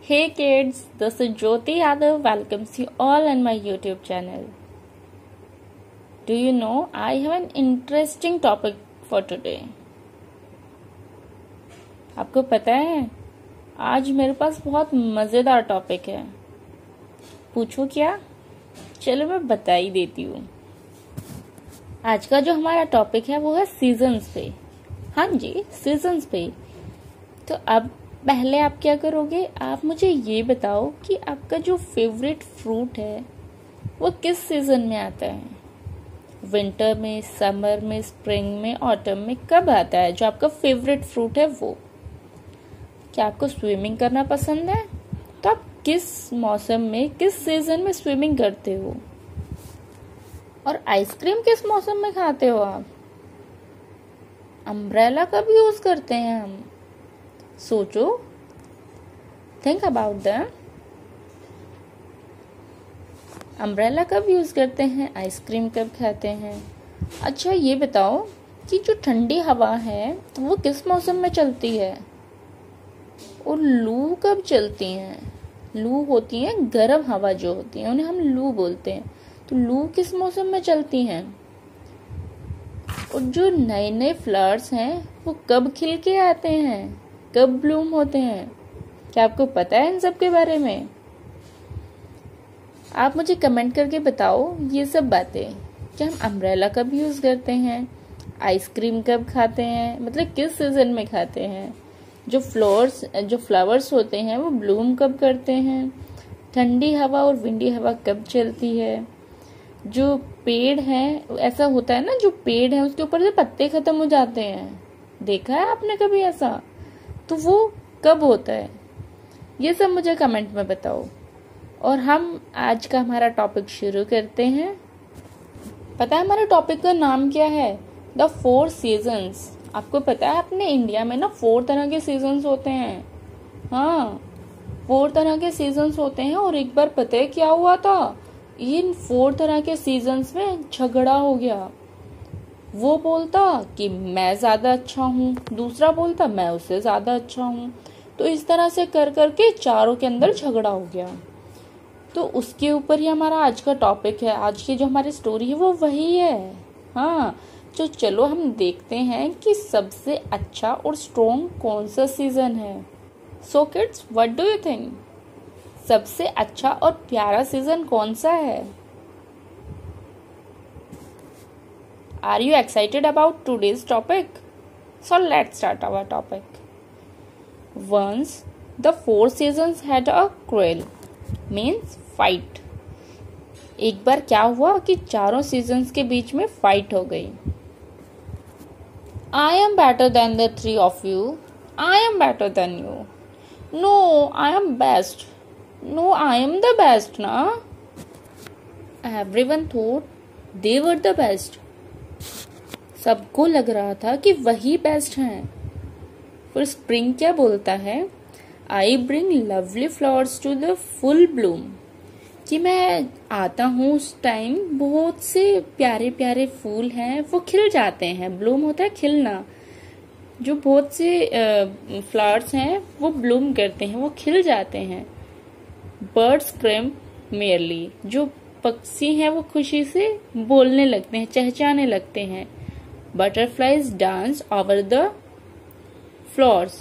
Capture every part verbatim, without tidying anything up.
Hey kids, this is Jyoti Yadav welcomes you all on my YouTube channel. Do you know I have an interesting topic for today? आपको पता है आज मेरे पास बहुत मज़ेदार topic है. पूछो क्या? चलो मैं बता ही देती हूँ. आज का जो हमारा टॉपिक है वो है सीजन्स पे. हाँ जी, सीजन्स पे. तो अब पहले आप क्या करोगे, आप मुझे ये बताओ कि आपका जो फेवरेट फ्रूट है वो किस सीजन में आता है. विंटर में, समर में, स्प्रिंग में, ऑटम में, कब आता है जो आपका फेवरेट फ्रूट है वो. क्या आपको स्विमिंग करना पसंद है? तो आप किस मौसम में, किस सीजन में स्विमिंग करते हो? और आइसक्रीम किस मौसम में खाते हो आप? अम्ब्रेला कब यूज करते हैं हम? सोचो, थिंक अबाउट दैट. अम्ब्रेला कब यूज करते हैं? आइसक्रीम कब खाते हैं? अच्छा ये बताओ कि जो ठंडी हवा है वो किस मौसम में चलती है? और लू कब चलती हैं? लू होती है गर्म हवा जो होती है, उन्हें हम लू बोलते हैं. तो लू किस मौसम में चलती हैं? और जो नए नए फ्लावर्स हैं वो कब खिल के आते हैं, कब ब्लूम होते हैं? क्या आपको पता है इन सब के बारे में? आप मुझे कमेंट करके बताओ ये सब बातें. क्या हम अम्ब्रेला कब यूज करते हैं? आइसक्रीम कब खाते हैं, मतलब किस सीजन में खाते हैं? जो फ्लावर्स जो फ्लावर्स होते हैं वो ब्लूम कब करते हैं? ठंडी हवा और विंडी हवा कब चलती है? जो पेड़ है, ऐसा होता है ना, जो पेड़ है उसके ऊपर से पत्ते खत्म हो जाते हैं, देखा है आपने कभी ऐसा? तो वो कब होता है? ये सब मुझे कमेंट में बताओ. और हम आज का हमारा टॉपिक शुरू करते हैं. पता है हमारे टॉपिक का नाम क्या है? The four seasons. आपको पता है अपने इंडिया में ना फोर तरह के सीजन्स होते हैं. हाँ, फोर तरह के सीजन्स होते हैं. और एक बार पता है क्या हुआ था? इन फोर तरह के सीजन्स में झगड़ा हो गया. वो बोलता कि मैं ज्यादा अच्छा हूँ, दूसरा बोलता मैं उससे ज्यादा अच्छा हूँ. तो इस तरह से कर करके चारों के अंदर झगड़ा हो गया. तो उसके ऊपर ही हमारा आज का टॉपिक है. आज की जो हमारी स्टोरी है वो वही है. हाँ, तो चलो हम देखते हैं कि सबसे अच्छा और स्ट्रॉन्ग कौन सा सीजन है. So kids, what do you think? सबसे अच्छा और प्यारा सीजन कौन सा है? Are you excited about today's topic? So let's start our topic. Once the four seasons had a quarrel, means fight. एक बार क्या हुआ कि चारों सीजन्स के बीच में फाइट हो गई. I am better than the three of you. I am better than you. No, I am best. No, I am the best, na? Everyone thought they were the best. सबको लग रहा था कि वही बेस्ट हैं. फिर स्प्रिंग क्या बोलता है? I bring lovely flowers to the full bloom. कि मैं आता हूँ उस टाइम बहुत से प्यारे प्यारे फूल हैं वो खिल जाते हैं. ब्लूम होता है खिलना. जो बहुत से फ्लावर्स हैं वो ब्लूम करते हैं, वो खिल जाते हैं. Birds scream merrily. जो पक्षी हैं वो खुशी से बोलने लगते हैं, चहचहाने लगते हैं. Butterflies dance over the flowers.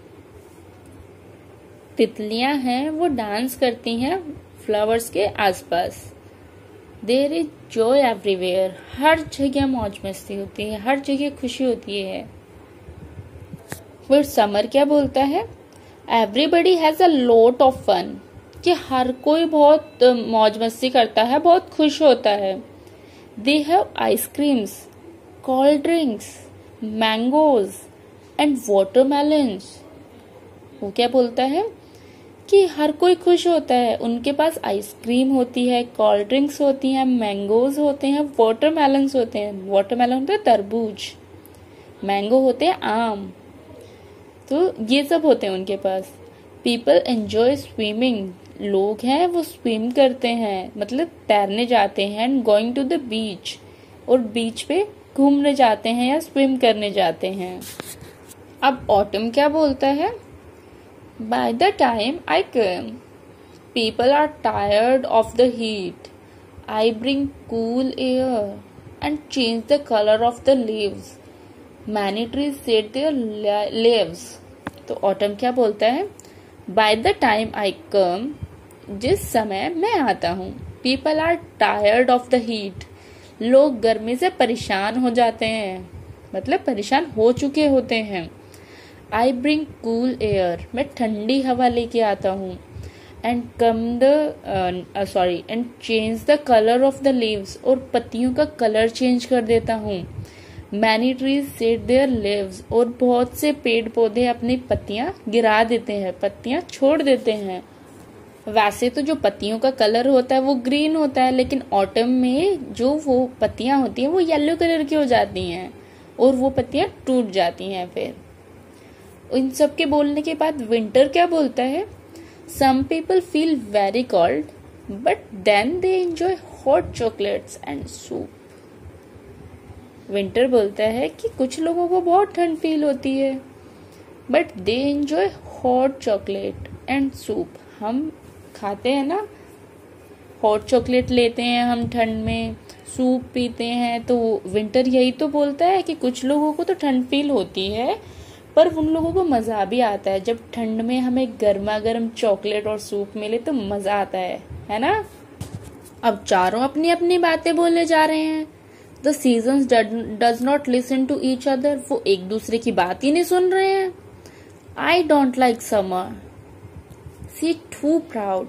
तितलियां हैं वो डांस करती हैं फ्लावर्स के आसपास. There is joy everywhere. हर जगह मौज मस्ती होती है, हर जगह खुशी होती है. फिर समर क्या बोलता है? Everybody has a lot of fun. कि हर कोई बहुत मौज मस्ती करता है, बहुत खुश होता है. They have ice creams, cold drinks, mangoes and watermelons. वो क्या बोलता है कि हर कोई खुश होता है, उनके पास आइसक्रीम होती है, कोल्ड ड्रिंक्स होती हैं, मैंगोज होते हैं, वाटरमेलन्स होते हैं. वाटरमेलन होता है तरबूज, मैंगो होते हैं आम. तो ये सब होते हैं उनके पास. People enjoy swimming. लोग हैं वो स्विम करते हैं, मतलब तैरने जाते हैं. And going to the beach. और बीच पे घूमने जाते हैं या स्विम करने जाते हैं. अब ऑटम क्या बोलता है? By the time I come, people are tired of the heat. I bring cool air and change the color of the leaves. Many trees shed their leaves. तो ऑटम क्या बोलता है? By the time I come, जिस समय मैं आता हूँ, people are tired of the heat. लोग गर्मी से परेशान हो जाते हैं, मतलब परेशान हो चुके होते हैं. I bring cool air, मैं ठंडी हवा लेके आता हूँ. And come the uh, sorry and change the color of the leaves, और पत्तियों का कलर चेंज कर देता हूँ. Many trees shed their leaves, और बहुत से पेड़ पौधे अपनी पत्तियां गिरा देते हैं, पत्तियां छोड़ देते हैं. वैसे तो जो पत्तियों का कलर होता है वो ग्रीन होता है, लेकिन ऑटम में जो वो पत्तियां होती हैं वो येलो कलर की हो जाती हैं और वो पत्तियां टूट जाती हैं. फिर इन सब के बोलने के बाद विंटर क्या बोलता है? Some people feel very cold, but then they enjoy hot chocolates and soup. Winter बोलता है कि कुछ लोगों को बहुत ठंड फील होती है, but they enjoy hot chocolate and soup. हम खाते हैं ना, हॉट चॉकलेट लेते हैं हम ठंड में, सूप पीते हैं. तो विंटर यही तो बोलता है कि कुछ लोगों को तो ठंड फील होती है, पर उन लोगों को मजा भी आता है. जब ठंड में हमें गर्मा गर्म चॉकलेट और सूप मिले तो मजा आता है, है ना? अब चारों अपनी अपनी बातें बोले जा रहे हैं. The seasons does not listen to each other. वो एक दूसरे की बात ही नहीं सुन रहे हैं. I don't like summer, see too proud.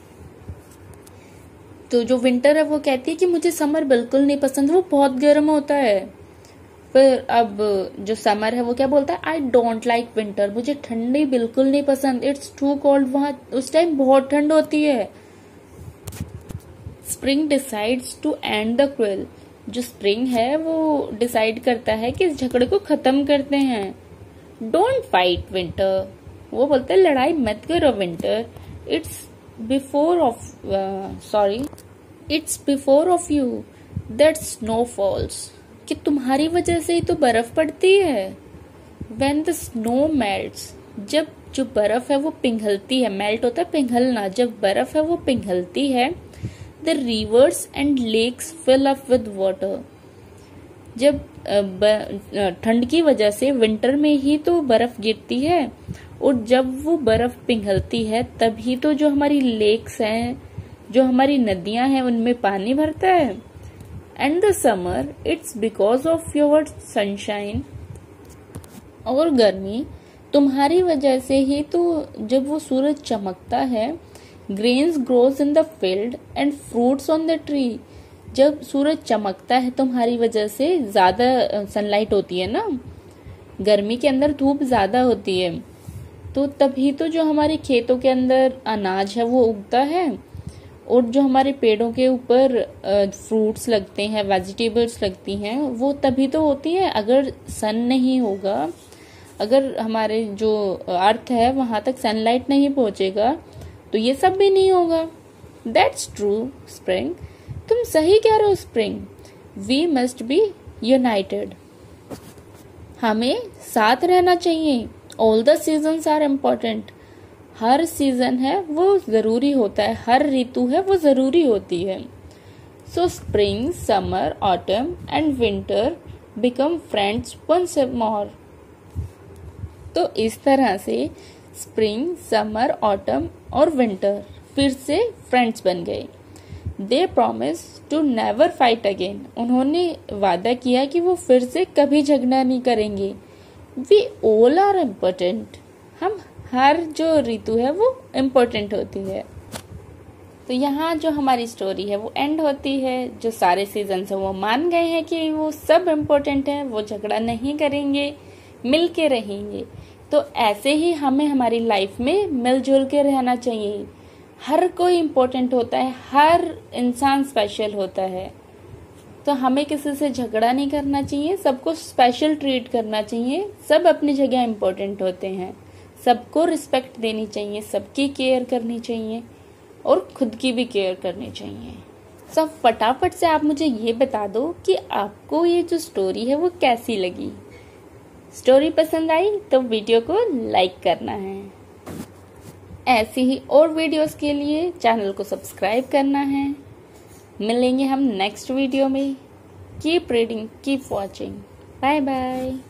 तो जो विंटर है वो कहती है कि मुझे समर बिल्कुल नहीं पसंद, वो बहुत गर्म होता है. फिर अब जो समर है वो क्या बोलता है? आई डोंट लाइक विंटर, मुझे ठंडी बिल्कुल नहीं पसंद. इट्स टू कोल्ड, वहां उस टाइम बहुत ठंड होती है. Spring decides to end the quarrel. जो स्प्रिंग है वो डिसाइड करता है कि इस झगड़े को खत्म करते हैं. डोंट फाइट विंटर, वो बोलते हैं लड़ाई मत करो winter. It's before of sorry it's before of you that snow falls. कि तुम्हारी वजह से ही तो बर्फ पड़ती है. When the snow melts, जब जो बर्फ है वो पिघलती है, मेल्ट होता है पिघलना, जब बर्फ है वो पिघलती है. The rivers and lakes fill up with water. जब ठंड की वजह से विंटर में ही तो बर्फ गिरती है, और जब वो बर्फ पिघलती है तभी तो जो हमारी लेक्स हैं, जो हमारी नदियां हैं, उनमें पानी भरता है. And the summer, it's because of your sunshine. और गर्मी तुम्हारी वजह से ही तो जब वो सूरज चमकता है. Grains grows in the field and fruits on the tree. जब सूरज चमकता है तुम्हारी वजह से, ज्यादा सनलाइट होती है ना, गर्मी के अंदर धूप ज्यादा होती है, तो तभी तो जो हमारे खेतों के अंदर अनाज है वो उगता है, और जो हमारे पेड़ों के ऊपर फ्रूट्स लगते हैं, वेजिटेबल्स लगती हैं, वो तभी तो होती है. अगर सन नहीं होगा, अगर हमारे जो अर्थ है वहां तक सनलाइट नहीं पहुंचेगा, तो ये सब भी नहीं होगा. दैट्स ट्रू स्प्रिंग, तुम सही कह रहे हो spring. We must be united, हमें साथ रहना चाहिए. All the seasons are important. हर सीजन है वो जरूरी होता है, हर ऋतु है वो जरूरी होती है. So spring, summer, autumn and winter become friends once more. तो इस तरह से स्प्रिंग, समर, ऑटम और विंटर फिर से फ्रेंड्स बन गए. They promise to never fight again. उन्होंने वादा किया कि वो फिर से कभी झगड़ा नहीं करेंगे. We all are important. हम हर जो ऋतु है वो इम्पोर्टेंट होती है. तो यहाँ जो हमारी स्टोरी है वो एंड होती है. जो सारे सीजन है वो मान गए हैं कि वो सब इम्पोर्टेंट है, वो झगड़ा नहीं करेंगे, मिल के रहेंगे. तो ऐसे ही हमें हमारी लाइफ में मिलजुल के रहना चाहिए. हर कोई इम्पोर्टेंट होता है, हर इंसान स्पेशल होता है. तो हमें किसी से झगड़ा नहीं करना चाहिए, सबको स्पेशल ट्रीट करना चाहिए. सब अपनी जगह इम्पोर्टेंट होते हैं, सबको रिस्पेक्ट देनी चाहिए, सबकी केयर करनी चाहिए और खुद की भी केयर करनी चाहिए. सब फटाफट से आप मुझे ये बता दो कि आपको ये जो स्टोरी है वो कैसी लगी. स्टोरी पसंद आई तो वीडियो को लाइक करना है. ऐसी ही और वीडियोस के लिए चैनल को सब्सक्राइब करना है। मिलेंगे हम नेक्स्ट वीडियो में। Keep reading, keep watching. Bye bye.